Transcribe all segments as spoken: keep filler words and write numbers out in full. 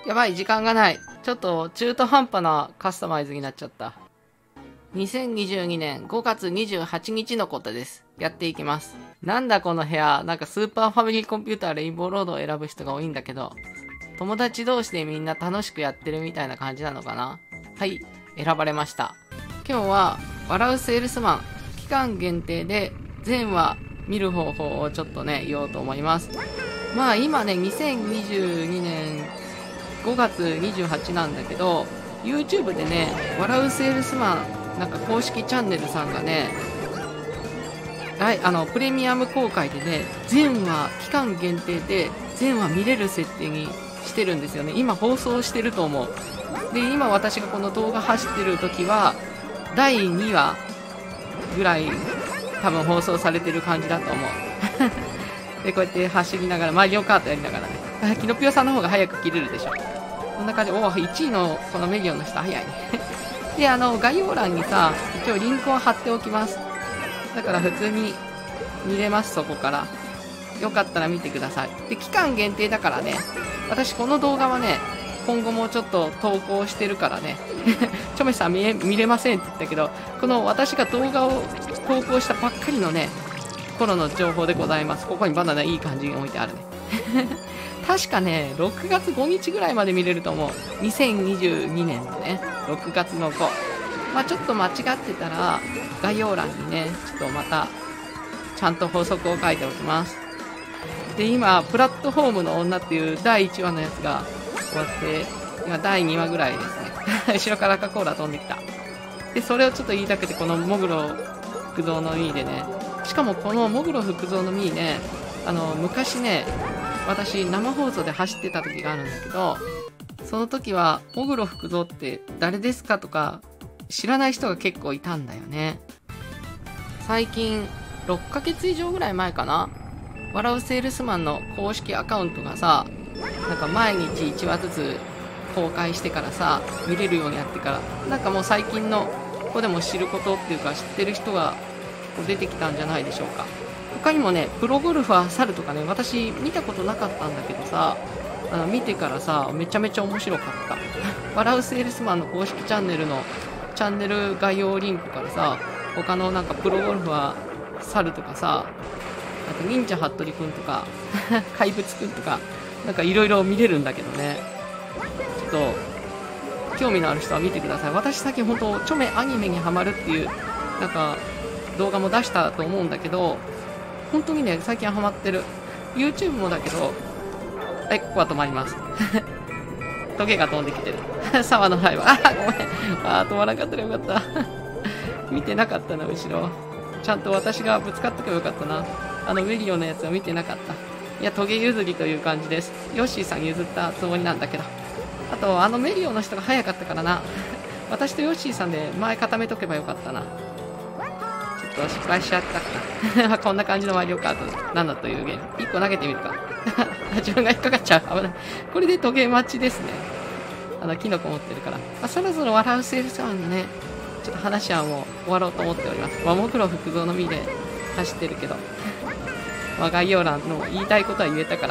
やばい、時間がない。ちょっと中途半端なカスタマイズになっちゃった。にせんにじゅうにねんごがつにじゅうはちにちのことです。やっていきます。なんだこの部屋、なんかスーパーファミリーコンピューターレインボーロードを選ぶ人が多いんだけど、友達同士でみんな楽しくやってるみたいな感じなのかな。はい、選ばれました。今日は、笑うセールスマン、期間限定で全話見る方法をちょっとね、言おうと思います。まあ今ね、にせんにじゅうにねんごがつにじゅうはちなんだけど、YouTube でね、笑うセールスマン、なんか公式チャンネルさんがね、あのプレミアム公開でね、全話期間限定で全話見れる設定にしてるんですよね。今放送してると思う。で、今私がこの動画走ってる時はだいにわぐらい多分放送されてる感じだと思う。で、こうやって走りながらマリオカートやりながらね、キノピオさんの方が早く切れるでしょ。こんな感じ。おお、いちいのこのメリオンの人早いね。で、あの概要欄にさ、一応リンクを貼っておきます。だから普通に見れます、そこから。よかったら見てください。で、期間限定だからね、私この動画はね、今後もちょっと投稿してるからね。チョメさん見え見れませんって言ったけど、この私が動画を投稿したばっかりのね、頃の情報でございます。ここにバナナいい感じに置いてあるね。確かね、ろくがつごにちぐらいまで見れると思う。にせんにじゅうにねんのね、ろくがつのご。まあちょっと間違ってたら、概要欄にね、ちょっとまた、ちゃんと法則を書いておきます。で、今、プラットフォームの女っていうだいいちわのやつが終わって、今だいにわぐらいですね。後ろから赤コーラ飛んできた。で、それをちょっと言いたくて、このモグロ福蔵のミーでね、しかもこのモグロ福蔵のミーね、あの、昔ね、私生放送で走ってた時があるんだけど、その時は、モグロ福蔵って誰ですかとか、知らない人が結構いたんだよね。最近、ろっかげつ以上ぐらい前かな、笑うセールスマンの公式アカウントがさ、なんか毎日いちわずつ公開してからさ、見れるようになってから、なんかもう最近の子でも知ることっていうか知ってる人が出てきたんじゃないでしょうか。他にもね、プロゴルファー猿とかね、私見たことなかったんだけどさ、あの見てからさ、めちゃめちゃ面白かった。笑うセールスマンの公式チャンネルのチャンネル概要リンクからさ、他のなんかプロゴルファー猿とかさ、あと忍者ハットリくんとか怪物くんとか、なんかいろいろ見れるんだけどね、ちょっと興味のある人は見てください。私最近本当チョメアニメにハマるっていうなんか動画も出したと思うんだけど、本当にね最近ハマってる。 YouTube もだけど、はい、ここは止まります。トゲが飛んできてる。沢のライブ、あーごめん、あー止まらなかったらよかった。見てなかったな、後ろちゃんと私がぶつかっとけばよかったな。あのメリオのやつを見てなかった。いや、トゲ譲りという感じです。ヨッシーさん譲ったつもりなんだけど、あとあのメリオの人が早かったからな。私とヨッシーさんで前固めとけばよかったな。ちょっと失敗しちゃったか。こんな感じのマリオカートなんだというゲーム。いっこ投げてみるか。自分が引っかかっちゃう。危ない。これでトゲ待ちですね。あのキノコ持ってるから、あ、そろそろ笑うセールスマンのね、ちょっと話はもう終わろうと思っております。まあ、モグロ福蔵の実で走ってるけど、まあ、概要欄の言いたいことは言えたから。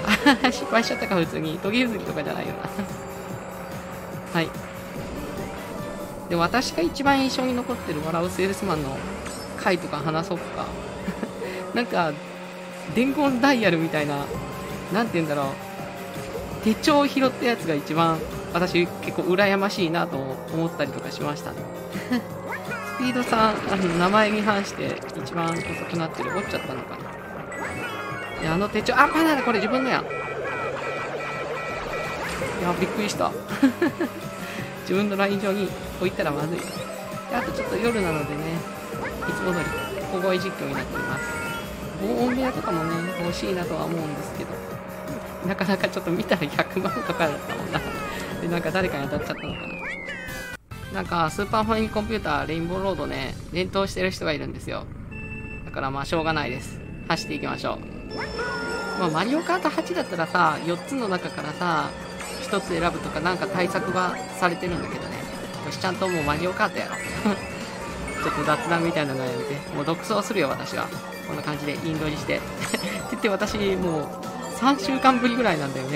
失敗しちゃったか、普通に。トゲ譲りとかじゃないよな。はい。で、私が一番印象に残ってる笑うセールスマンの回とか話そうか。なんか、伝言ダイヤルみたいな、なんて言うんだろう。手帳を拾ったやつが一番、私結構羨ましいなと思ったりとかしましたね。スピードさん、あの名前に反して一番遅くなってる。折っちゃったのかな。いや、あの手帳、あ、バナナこれ自分のやん。いや、びっくりした。自分のライン上に置いたらまずい。で、あとちょっと夜なのでね、いつも通り小声実況になっています。防音部屋とかもね、欲しいなとは思うんですけど、なかなかちょっと見たらひゃくまんかかるったもんな。で、なんか誰かに当たっちゃったのかな。なんかスーパーファミリーコンピューターレインボーロードね、連投してる人がいるんですよ。だからまあしょうがないです。走っていきましょう。まあ、マリオカートはちだったらさ、よっつの中からさ、ひとつ選ぶとかなんか対策がされてるんだけどね。よし、ちゃんともうマリオカートやろう。ちょっと雑談みたいなのやめて。もう独走するよ、私は。こんな感じでインドにして。って言って私、もうさんしゅうかんぶりぐらいなんだよね。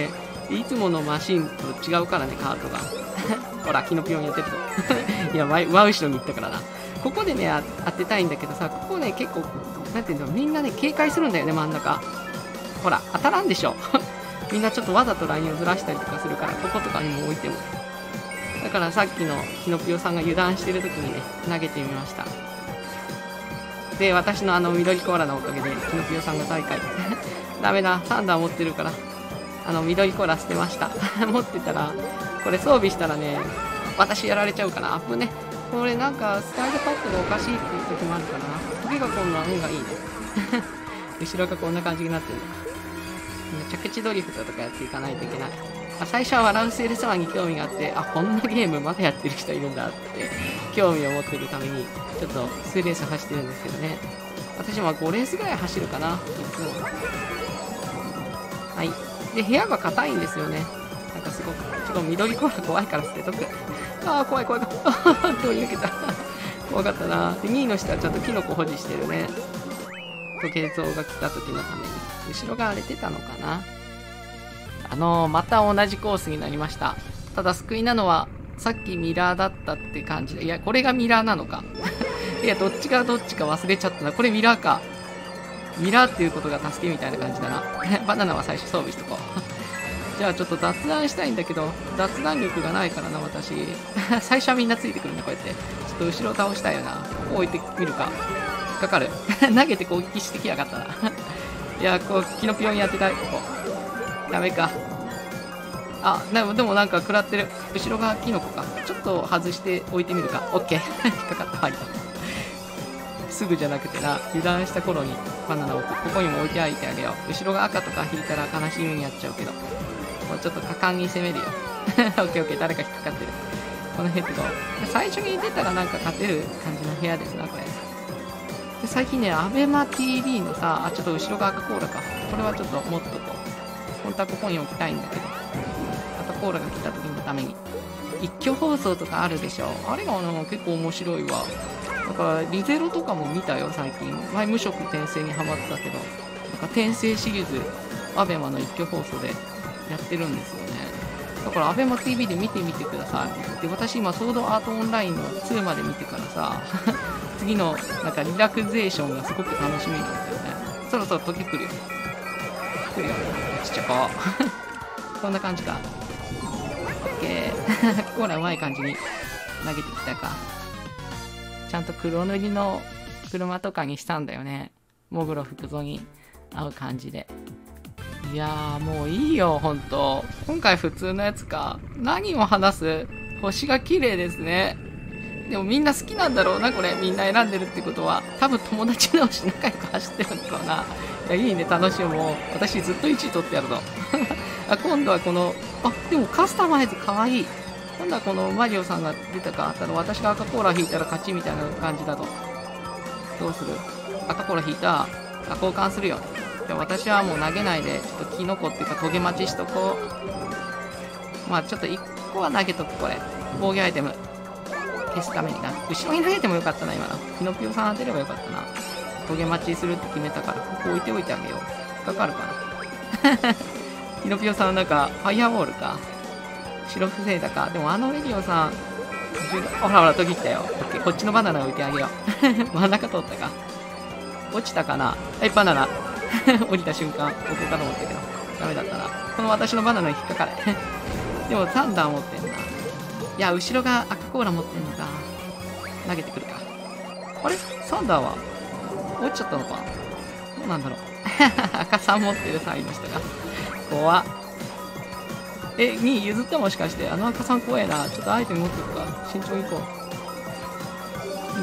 いつものマシンと違うからね、カートが。ほら、キノピオンやってると。いや、真後ろに行ったからな。ここでね、あ当てたいんだけどさ、ここね、結構、なんていうの、みんなね、警戒するんだよね、真ん中。ほら、当たらんでしょ。みんなちょっとわざとラインをずらしたりとかするから、こことかにも置いても。だからさっきのキノピオさんが油断してる時にね、投げてみました。で、私のあの緑コーラのおかげで、キノピオさんが最下位。ダメだ、サンダー持ってるから。あの緑コーラ捨てました。持ってたら、これ装備したらね、私やられちゃうかな。アップね。これなんか、スタイルパッドがおかしいっていう時もあるからな。時がこんな運がいいね。後ろがこんな感じになってる。着地ドリフトとかやっていかないといけない。あ、最初は笑うセールスマンに興味があって、あ、こんなゲームまだやってる人いるんだって、興味を持ってるために、ちょっと数レース走ってるんですけどね。私もごレースぐらい走るかな、いつも。はい。で、部屋が硬いんですよね。なんかすごく。ちょっと緑コーラ怖いから捨てとく。あー、怖い怖い怖い。通り抜けた。怖かったな。で、にいの下はちゃんとキノコ保持してるね。時計像が来た時のために。後ろが荒れてたのかな。あのー、また同じコースになりました。ただ救いなのは、さっきミラーだったって感じで。いや、これがミラーなのか。いや、どっちがどっちか忘れちゃったな。これミラーか。ミラーっていうことが助けみたいな感じだな。バナナは最初装備しとこう。じゃあちょっと雑談したいんだけど、雑談力がないからな、私。最初はみんなついてくるね、こうやって。ちょっと後ろ倒したいよな。ここ置いてみるか。かかる。投げて攻撃してきやがったな。いや、こう、キノピオンやってたい、ここ。ダメか。あ、でも、でもなんか食らってる。後ろがキノコか。ちょっと外して置いてみるか。オッケー。引っかかった。はい。すぐじゃなくてな、油断した頃にバナナをここにも置いておいてあげよう。後ろが赤とか引いたら悲しい目にやっちゃうけど。もうちょっと果敢に攻めるよ。オッケーオッケー。誰か引っかかってる。このヘッド。最初に出たらなんか勝てる感じの部屋ですな、これ。で最近ね、アベマ ティーブイ のさ、あ、ちょっと後ろが赤コーラか。これはちょっと持っとこう。本当はここに置きたいんだけど。赤コーラが来た時のために。一挙放送とかあるでしょ。あれがなんか結構面白いわ。だからリゼロとかも見たよ、最近。前無色転生にハマってたけど。なんか転生シリーズ、アベマの一挙放送でやってるんですよね。だからアベマ ティーブイ で見てみてください。で、私今ソードアートオンラインのツーまで見てからさ、次のなんかリラクゼーションがすごく楽しみなんですよね。そろそろ時来るよ。来るよ。ちっちゃこ。こんな感じか。オッケー。コーラうまい感じに投げてきたか。ちゃんと黒塗りの車とかにしたんだよね。モグロ福蔵に合う感じで。いやーもういいよ、ほんと。今回普通のやつか。何を話す？星が綺麗ですね。でもみんな好きなんだろうな、これ。みんな選んでるってことは。多分友達同士仲良く走ってるんだろうな。いや、いいね、楽しい。もう、私ずっといちい取ってやるの。あ、今度はこの、あ、でもカスタマイズかわいい。今度はこのマリオさんが出たか、あったの私が赤コーラ引いたら勝ちみたいな感じだと。どうする？赤コーラ引いた。あ、交換するよ。じゃあ私はもう投げないで、ちょっとキノコっていうかトゲ待ちしとこう。まあちょっといっこは投げとく、これ。防御アイテム。消すためにな。後ろに投げてもよかったな、今の。キノピオさん当てればよかったな。トゲ待ちするって決めたから、ここ置いておいてあげよう。引っかかるかな。キノピオさんなんか、ファイアボールか。白防いだか。でもあのレディオさん、ほらほら、途切ったよ。こっちのバナナ置いてあげよう。真ん中通ったか。落ちたかな。はい、バナナ。降りた瞬間、ここから思ったけど、ダメだったな。この私のバナナに引っかかれ。でも、サンダー持ってんな。いや、後ろが赤コーラ持ってんのか。投げてくるか。あれサンダーは落ちちゃったのか。どうなんだろう。赤さん持ってるサイの人が。怖っ。え、にい譲ったもしかして。あの赤さん怖いな。ちょっとアイテム持ってくか。慎重に行こう。うん。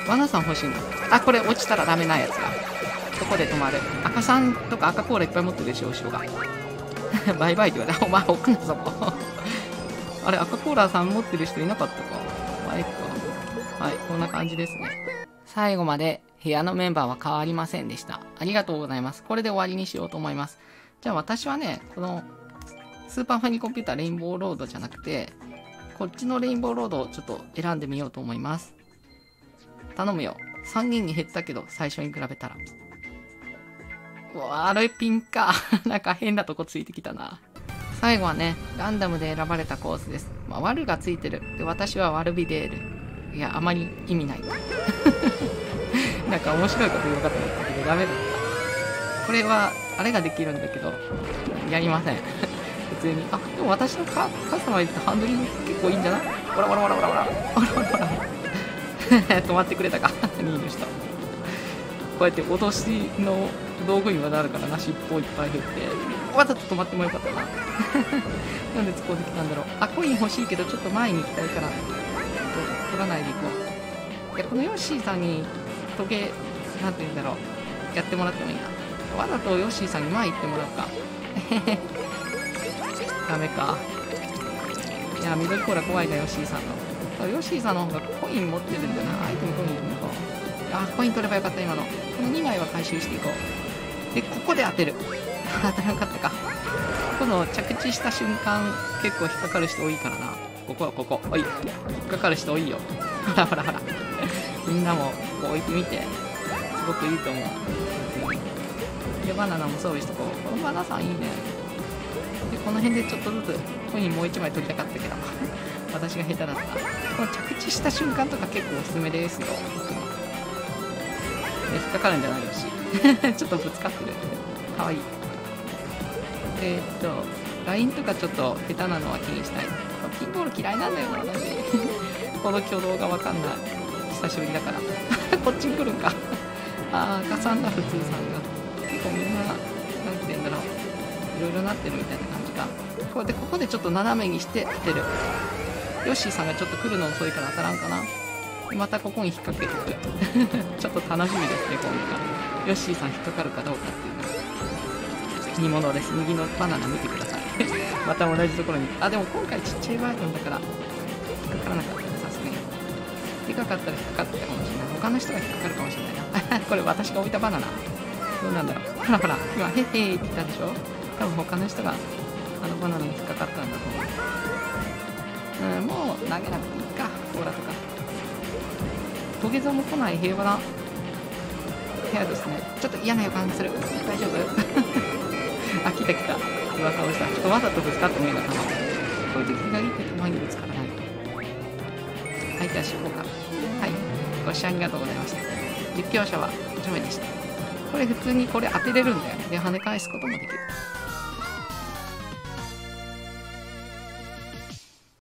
バナナさん欲しいな。あ、これ落ちたらダメなやつだ。どこで止まる？赤さんとか赤コーラいっぱい持ってるでしょ、後ろが。バイバイって言われた。お前置くな、そこ。あれ、赤コーラさん持ってる人いなかったか。バイクか。はい、こんな感じですね。最後まで部屋のメンバーは変わりませんでした。ありがとうございます。これで終わりにしようと思います。じゃあ私はね、このスーパーファミコンピューターレインボーロードじゃなくて、こっちのレインボーロードをちょっと選んでみようと思います。頼むよ。さんにんに減ったけど、最初に比べたら。悪いピンか。なんか変なとこついてきたな。 最後はね、ランダムで選ばれたコースです。まあ、ワルがついてる。で、私はワルビデール。いや、あまり意味ない。なんか面白いこと言おうかと思ったけど、ダメだった。これは、あれができるんだけど、やりません。普通に。あ、でも私のカカスタマイズってハンドリング結構いいんじゃない？ほらほらほらほらほら。ほらほらほら。止まってくれたか。にいの人。こうやって脅しの道具にはなるからな、尻尾いっぱい振って。わざと止まってもよかったな。なんで突っ込んできたんだろう。あ、コイン欲しいけど、ちょっと前に行きたいから、ちょっと取らないでいこう。いや、このヨッシーさんに、トゲ、なんて言うんだろう。やってもらってもいいな。わざとヨッシーさんに前行ってもらうか。ダメか。いや、緑コーラ怖いな、ヨッシーさんの。ヨッシーさんの方がコイン持ってるんだな。アイテムコインいるのか。あ、コイン取ればよかった、今の。このにまいは回収していこう。で、ここで当てる。当たらなかったか。この着地した瞬間、結構引っかかる人多いからな。ここはここ。おい。引っかかる人多いよ。ほらほらほら。みんなもこう置いてみて。すごくいいと思う。で、バナナも装備しとこう。このバナナさんいいね。で、この辺でちょっとずつコインもういちまい取りたかったけど、私が下手だった。この着地した瞬間とか結構おすすめですよ。僕も。で、引っかかるんじゃないよし。ちょっとぶつかってる。かわいい。えー、っと、ライン とかちょっと下手なのは気にしたい。ピンボール嫌いなんだよな、私。この挙動がわかんない。久しぶりだから。こっちに来るんか。あー、ガサンだ、普通さんが。結構みんな、なんて言うんだろう。いろいろなってるみたいな感じか。こうやって、ここでちょっと斜めにして当てる。ヨッシーさんがちょっと来るの遅いから当たらんかな。でまたここに引っ掛けてくる。ちょっと楽しみですね、今回。ヨッシーさん引っかかるかどうかっていうのが。煮物です。右のバナナ見てください。また同じところに。あ、でも今回ちっちゃいバージョンだから、引っかからなかったね、さすがに。でかかったら引っかかってたかもしれない。他の人が引っかかるかもしれないな。これ私が置いたバナナ。どうなんだろう。ほらほら、今、へへーって言ったでしょ。多分他の人が、あのバナナに引っかかったんだと思う。うん、もう投げなくていいか、コーラとか。トゲゾも来ない平和な部屋ですね。ちょっと嫌な予感がする。大丈夫？あ、来た来た。噂をした。ちょっとわざとぶつかってもいいのかな。こういう時がいいってたまにぶつからない。はい、じゃあしようか。はい。ご視聴ありがとうございました。実況者はジョメでした。これ普通にこれ当てれるんだよ。で、跳ね返すこともできる。